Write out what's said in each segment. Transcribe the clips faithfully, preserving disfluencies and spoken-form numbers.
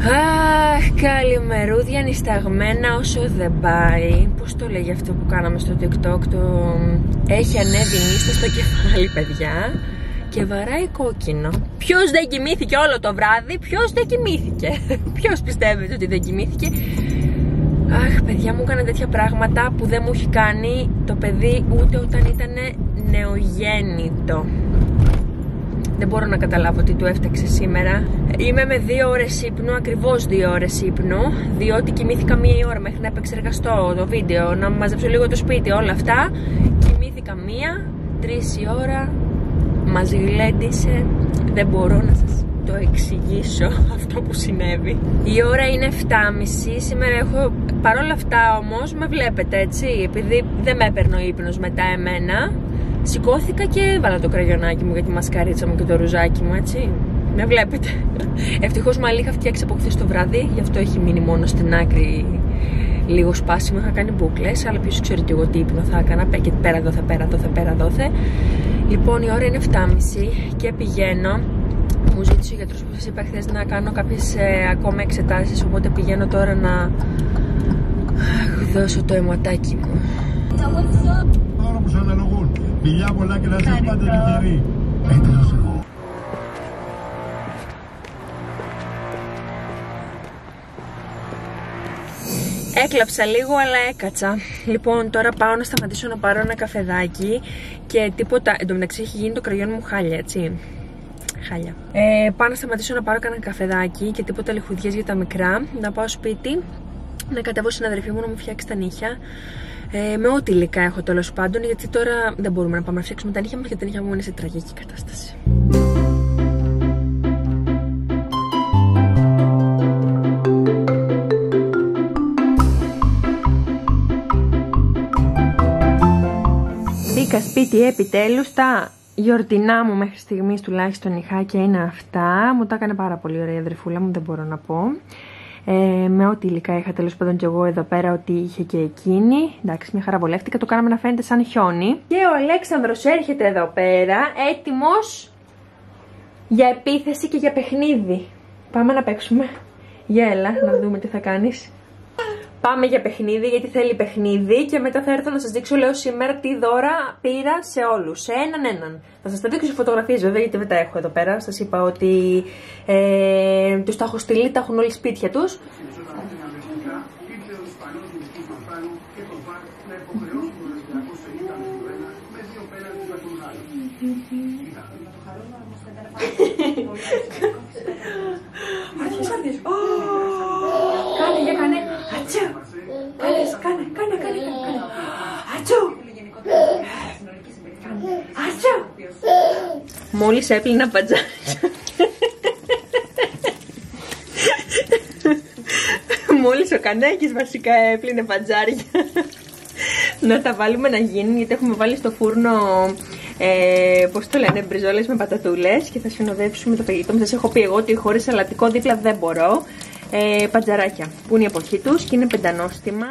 Αχ, καλημερούδια νησταγμένα όσο δεν πάει. Πώς το λέγει αυτό που κάναμε στο TikTok? Το έχει ανέβει νύστα στο κεφάλι, παιδιά, και βαράει κόκκινο. Ποιος δεν κοιμήθηκε όλο το βράδυ? Ποιος δεν κοιμήθηκε? Ποιος πιστεύετε ότι δεν κοιμήθηκε? Αχ, παιδιά, μου έκανε τέτοια πράγματα που δεν μου έχει κάνει το παιδί ούτε όταν ήταν νεογέννητο. Δεν μπορώ να καταλάβω τι του έφταξε σήμερα. Είμαι με δύο ώρες ύπνου, ακριβώς δύο ώρες ύπνου, διότι κοιμήθηκα μία ώρα μέχρι να επεξεργαστώ το βίντεο, να μαζέψω λίγο το σπίτι, όλα αυτά. Κοιμήθηκα μία, τρεις η ώρα, μας γλέντισε. Δεν μπορώ να σας το εξηγήσω αυτό που συνέβη. Η ώρα είναι εφτά και μισή, σήμερα έχω, παρόλα αυτά όμως με βλέπετε έτσι, επειδή δεν με έπαιρνε ο ύπνος μετά εμένα. Σηκώθηκα και έβαλα το κραγιονάκι μου για τη μασκαρίτσα μου και το ρουζάκι μου, έτσι. Με βλέπετε. Ευτυχώς μαλλί είχα φτιάξει από χθες το βράδυ, γι' αυτό έχει μείνει μόνο στην άκρη λίγο σπάσιμο. Είχα κάνει μπούκλες, αλλά ποιος ξέρει και εγώ τι ύπνο θα έκανα. Και πέρα εδώ, θα πέρα εδώ, θα πέρα δόθε. Λοιπόν, η ώρα είναι εφτά και μισή και πηγαίνω. Μου ζήτησε ο γιατρός που σας είπα χθες να κάνω κάποιες ε, ακόμα εξετάσεις, οπότε πηγαίνω τώρα να δώσω το αιματάκι μου. Τώρα που σε αναλογούν. Φιλιά πολλά και να σας πάτε τυχεροί. Έτρος εγώ. Έκλαψα λίγο, αλλά έκατσα. Λοιπόν, τώρα πάω να σταματήσω να πάρω ένα καφεδάκι και τίποτα. Εν τω μεταξύ έχει γίνει το κραγιόν μου χάλια, έτσι. Χάλια. Ε, πάω να σταματήσω να πάρω κανένα καφεδάκι και τίποτα λιχουδιές για τα μικρά. Να πάω σπίτι, να κατέβω στην αδερφή μου να μου φτιάξει τα νύχια. Ε, με ό,τι υλικά έχω τέλος πάντων, γιατί τώρα δεν μπορούμε να πάμε να φτιάξουμε τα νύχια μας, γιατί τα νύχια μου είναι σε τραγική κατάσταση. Μπήκα σπίτι επιτέλους. Τα γιορτινά μου μέχρι στιγμής τουλάχιστον νυχάκια είναι αυτά. Μου τα έκανε πάρα πολύ ωραία η αδερφούλα μου, δεν μπορώ να πω. Ε, με ό,τι υλικά είχα τέλος πάντων και εγώ εδώ πέρα, ό,τι είχε και εκείνη. Εντάξει, μια χαρά βολεύτηκα. Το κάναμε να φαίνεται σαν χιόνι. Και ο Αλέξανδρος έρχεται εδώ πέρα, έτοιμος για επίθεση και για παιχνίδι. Πάμε να παίξουμε. Για έλα, να δούμε τι θα κάνεις. Πάμε για παιχνίδι, γιατί θέλει παιχνίδι. Και μετά θα έρθω να σας δείξω, λέω σήμερα, τι δώρα πήρα σε όλους. Σε έναν έναν. Θα σας τα δείξω σε φωτογραφίες βέβαια, γιατί δεν τα έχω εδώ πέρα. Σας είπα ότι ε, τους τα έχω στείλει, τα έχουν όλοι σπίτια τους. Κάνε, για κάνε. Ατσού. Κάνε, κάνε, κάνε, κάνε, κάνε. Ατσού. Ατσού. Μόλις έπλυνα μπατζάρια. Μόλις ο Κανέκης βασικά έπλυνε μπατζάρια. Να τα βάλουμε να γίνουν, γιατί έχουμε βάλει στο φούρνο, ε, πώς το λένε, μπριζόλες με πατατούλες και θα συνοδεύσουμε το φαγητό. Σας έχω πει εγώ ότι χωρίς σαλατικό δίπλα δεν μπορώ. Ε, πατζαράκια που είναι η εποχή τους και είναι πεντανόστιμα.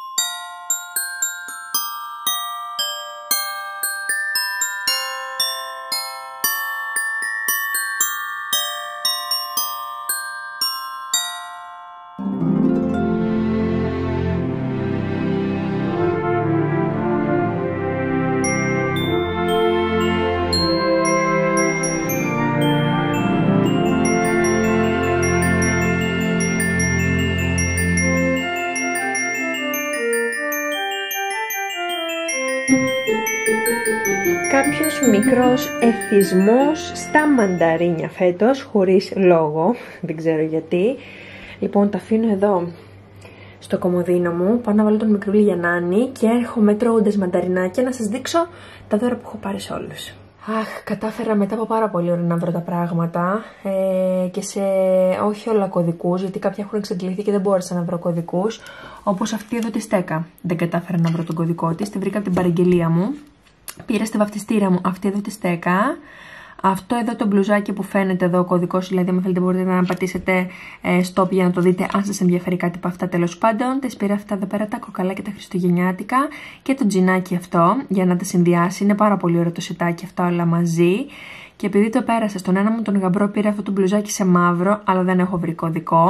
Κάποιος μικρός εθισμός στα μανταρίνια φέτος, χωρίς λόγο, δεν ξέρω γιατί. Λοιπόν, τα αφήνω εδώ στο κομοδίνο μου, πάω να βάλω τον μικρούλι για νάνι και έρχομαι τρώγοντας μανταρινάκια να σας δείξω τα δώρα που έχω πάρει σε όλους. Αχ, κατάφερα μετά από πάρα πολύ ώρα να βρω τα πράγματα ε, και σε όχι όλα κωδικούς, γιατί κάποια έχουν εξαντληθεί και δεν μπόρεσα να βρω κωδικούς, όπως αυτή εδώ τη στέκα. Δεν κατάφερα να βρω τον κωδικό της, τη βρήκα από την παραγγελία μου. Πήρα στη βαφτιστήρα μου αυτή εδώ τη στέκα. Αυτό εδώ το μπλουζάκι που φαίνεται εδώ, ο κωδικός, δηλαδή αν θέλετε μπορείτε να πατήσετε ε, stop για να το δείτε αν σας ενδιαφέρει κάτι από αυτά τέλος πάντων. Τα πήρα αυτά εδώ πέρα, τα κοκαλά και τα χριστουγεννιάτικα και το τζινάκι αυτό για να τα συνδυάσει. Είναι πάρα πολύ ωραίο το σετάκι αυτά όλα μαζί. Και επειδή το πέρασα στον ένα μου τον γαμπρό, πήρα αυτό το μπλουζάκι σε μαύρο, αλλά δεν έχω βρει κωδικό.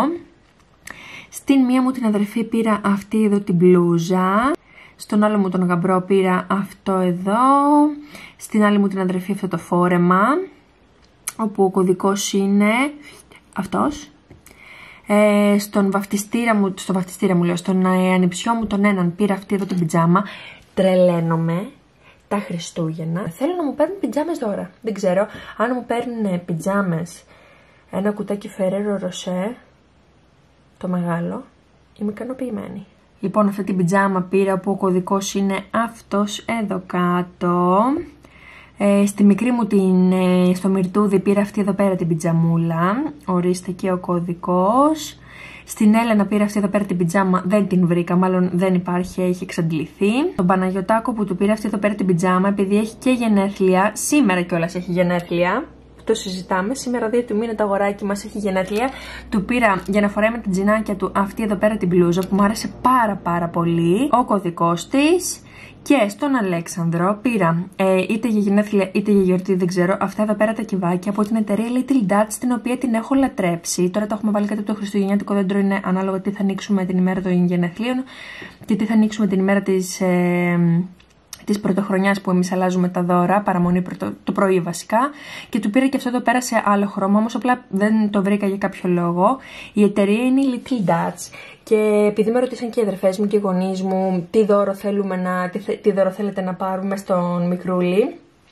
Στην μία μου την αδερφή πήρα αυτή εδώ την μπλούζα. Στον άλλο μου τον γαμπρό πήρα αυτό εδώ. Στην άλλη μου την αδερφή αυτό το φόρεμα, όπου ο κωδικός είναι αυτός. Ε, στον βαφτιστήρα μου, στο βαφτιστήρα μου λέω, στον ανιψιό μου τον έναν πήρα αυτή εδώ την πιτζάμα. Τρελαίνομαι τα Χριστούγεννα. Θέλω να μου παίρνουν πιτζάμες δώρα. Δεν ξέρω, αν μου παίρνουν πιτζάμες ένα κουτάκι Ferrero Rocher, το μεγάλο, είμαι ικανοποιημένη. Λοιπόν, αυτή την πιτζάμα πήρα που ο κωδικός είναι αυτός εδώ κάτω. Ε, στη μικρή μου την, ε, στο μυρτούδι πήρα αυτή εδώ πέρα την πιτζαμούλα. Ορίστε και ο κωδικός. Στην Έλενα πήρα αυτή εδώ πέρα την πιτζάμα, δεν την βρήκα, μάλλον δεν υπάρχει, έχει εξαντληθεί. Τον Παναγιωτάκο που του πήρα αυτή εδώ πέρα την πιτζάμα, επειδή έχει και γενέθλια, σήμερα κιόλας έχει γενέθλια. Το συζητάμε, σήμερα δύο του μήνα το αγοράκι μας έχει γενέθλια. Του πήρα για να φοράει με την τζινάκια του αυτή εδώ πέρα την μπλούζα που μου άρεσε πάρα πάρα πολύ. Ο κωδικός της. Και στον Αλέξανδρο πήρα ε, είτε για γενέθλια είτε για γιορτή, δεν ξέρω, αυτά εδώ πέρα τα κυβάκια από την εταιρεία Little Dutch, την οποία την έχω λατρέψει. Τώρα το έχουμε βάλει κάτω από το χριστουγεννιάτικο δέντρο, είναι ανάλογα τι θα ανοίξουμε την ημέρα των γενεθλίων και τι θα ανοίξουμε την ημέρα της... Ε, της πρωτοχρονιάς που εμείς αλλάζουμε τα δώρα, παραμονή πρωτο, το πρωί βασικά. Και του πήρα και αυτό εδώ πέρα σε άλλο χρώμα, όμως απλά δεν το βρήκα για κάποιο λόγο. Η εταιρεία είναι η Little Dutch. Και επειδή με ρωτήσαν και οι αδερφές μου και οι γονείς μου τι δώρο, θέλουμε να, τι, τι δώρο θέλετε να πάρουμε στον μικρούλι,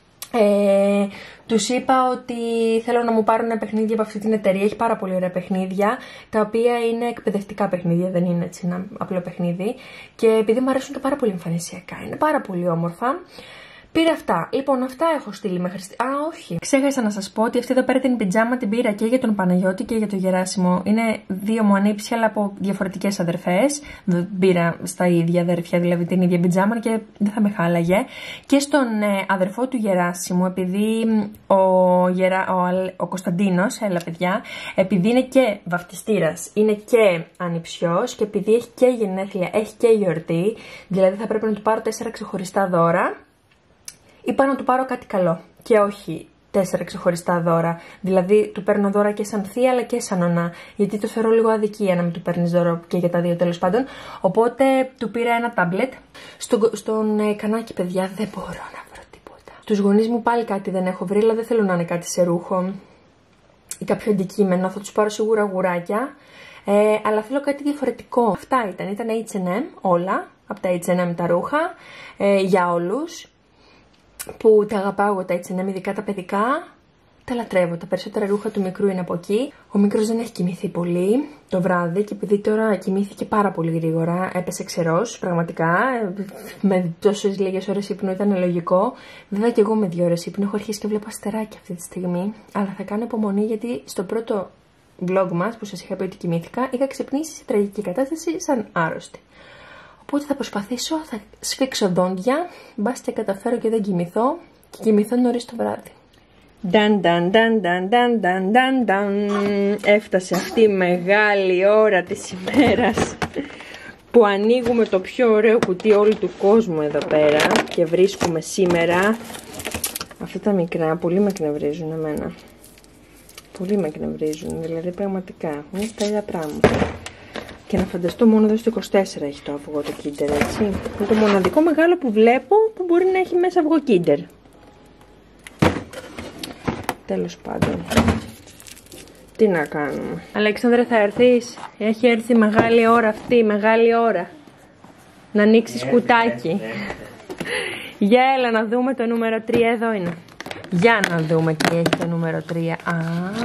Ε, τους είπα ότι θέλω να μου πάρουν παιχνίδια από αυτή την εταιρεία. Έχει πάρα πολύ ωραία παιχνίδια, τα οποία είναι εκπαιδευτικά παιχνίδια, δεν είναι έτσι ένα απλό παιχνίδι. Και επειδή μου αρέσουν και πάρα πολύ εμφανισιακά, είναι πάρα πολύ όμορφα. Πήρα αυτά. Λοιπόν, αυτά έχω στείλει μέχρι στιγμή. Α, όχι. Ξέχασα να σας πω ότι αυτή εδώ πέρα την πιτζάμα την πήρα και για τον Παναγιώτη και για τον Γεράσιμο. Είναι δύο μου ανήψια, αλλά από διαφορετικές αδερφές. Δεν πήρα στα ίδια αδέρφια, δηλαδή την ίδια πιτζάμα και δεν θα με χάλαγε. Και στον ε, αδερφό του Γεράσιμου, επειδή ο, Γερα... ο, ο Κωνσταντίνος, έλα παιδιά, επειδή είναι και βαφτιστήρας, είναι και ανιψιός και επειδή έχει και γενέθλια, έχει και γιορτή, δηλαδή θα πρέπει να του πάρω τέσσερα ξεχωριστά δώρα. Είπα να του πάρω κάτι καλό και όχι τέσσερα ξεχωριστά δώρα. Δηλαδή του παίρνω δώρα και σαν θεία αλλά και σαν ονά. Γιατί το θεωρώ λίγο αδικία να μην του παίρνει δώρο και για τα δύο τέλος πάντων. Οπότε του πήρα ένα τάμπλετ. Στο, στον ε, κανάκι, παιδιά, δεν μπορώ να βρω τίποτα. Τους γονείς μου πάλι κάτι δεν έχω βρει, αλλά δεν θέλω να είναι κάτι σε ρούχο ή κάποιο αντικείμενο. Θα τους πάρω σίγουρα γουράκια. Ε, αλλά θέλω κάτι διαφορετικό. Αυτά ήταν. Ήταν έιτς εντ εμ όλα. Από τα έιτς εντ εμ τα ρούχα. Ε, για όλους. Που τα αγαπάω εγώ τα έιτς εντ εμ, ειδικά τα παιδικά, τα λατρεύω. Τα περισσότερα ρούχα του μικρού είναι από εκεί. Ο μικρός δεν έχει κοιμηθεί πολύ το βράδυ και επειδή τώρα κοιμήθηκε πάρα πολύ γρήγορα, έπεσε ξερός, πραγματικά. Με τόσες λίγες ώρες ύπνου ήταν λογικό. Βέβαια και εγώ με δύο ώρες ύπνου έχω αρχίσει και βλέπω αστεράκια αυτή τη στιγμή. Αλλά θα κάνω υπομονή γιατί στο πρώτο vlog μας που σας είχα πει ότι κοιμήθηκα, είχα ξυπνήσει σε τραγική κατάσταση σαν άρρωστη. Οπότε θα προσπαθήσω, θα σφίξω δόντια, μπας και καταφέρω και δεν κοιμηθώ και κοιμηθώ νωρίς το βράδυ. Νταν, νταν, νταν, νταν, νταν, νταν, νταν. Έφτασε αυτή η μεγάλη ώρα της ημέρας που ανοίγουμε το πιο ωραίο κουτί όλου του κόσμου εδώ πέρα και βρίσκουμε σήμερα αυτά τα μικρά. Πολύ με εκνευρίζουν εμένα. Πολύ με εκνευρίζουν, δηλαδή πραγματικά. Είναι τα ίδια πράγματα. Και να φανταστώ μόνο εδώ στο είκοσι τέσσερα έχει το αυγό το Kinder, έτσι. Είναι το μοναδικό μεγάλο που βλέπω που μπορεί να έχει μέσα αυγό Kinder. Τέλος πάντων. Τι να κάνουμε. Αλέξανδρε, θα έρθεις? Έχει έρθει μεγάλη ώρα αυτή, μεγάλη ώρα. Να ανοίξεις yeah, κουτάκι. Yeah, yeah. Για έλα να δούμε το νούμερο τρία, εδώ είναι. Για να δούμε τι έχει το νούμερο τρία. Α,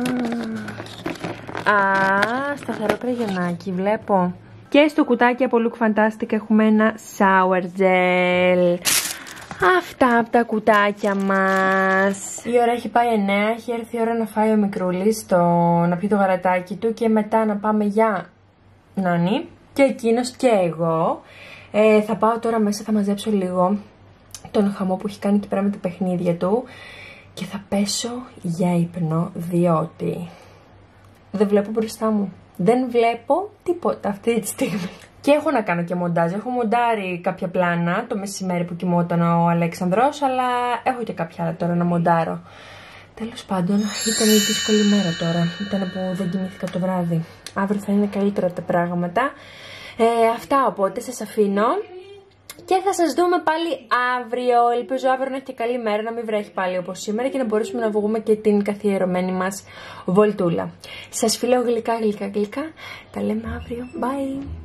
Α, σταθερό κραγιονάκι, βλέπω. Και στο κουτάκι από Look Fantastic έχουμε ένα shower gel. Αυτά από τα κουτάκια μας. Η ώρα έχει πάει εννέα, έχει έρθει η ώρα να φάει ο μικρούλης, το... να πιει το γαλατάκι του και μετά να πάμε για νάνι. Και εκείνος και εγώ. Ε, θα πάω τώρα μέσα, θα μαζέψω λίγο τον χαμό που έχει κάνει εκεί πέρα με τα παιχνίδια του και θα πέσω για ύπνο, διότι δεν βλέπω μπροστά μου. Δεν βλέπω τίποτα αυτή τη στιγμή. Και έχω να κάνω και μοντάζ. Έχω μοντάρει κάποια πλάνα το μεσημέρι που κοιμόταν ο Αλέξανδρος, αλλά έχω και κάποια άλλα τώρα να μοντάρω. Τέλος πάντων, ήταν η δύσκολη μέρα τώρα. Ήταν που δεν κοιμήθηκα το βράδυ. Αύριο θα είναι καλύτερα τα πράγματα. Ε, αυτά οπότε σας αφήνω. Και θα σας δούμε πάλι αύριο. Ελπίζω αύριο να έχει και καλή μέρα, να μην βρέχει πάλι όπως σήμερα και να μπορέσουμε να βγούμε και την καθιερωμένη μας βολτούλα. Σας φιλώ γλυκά, γλυκά, γλυκά. Τα λέμε αύριο. Bye!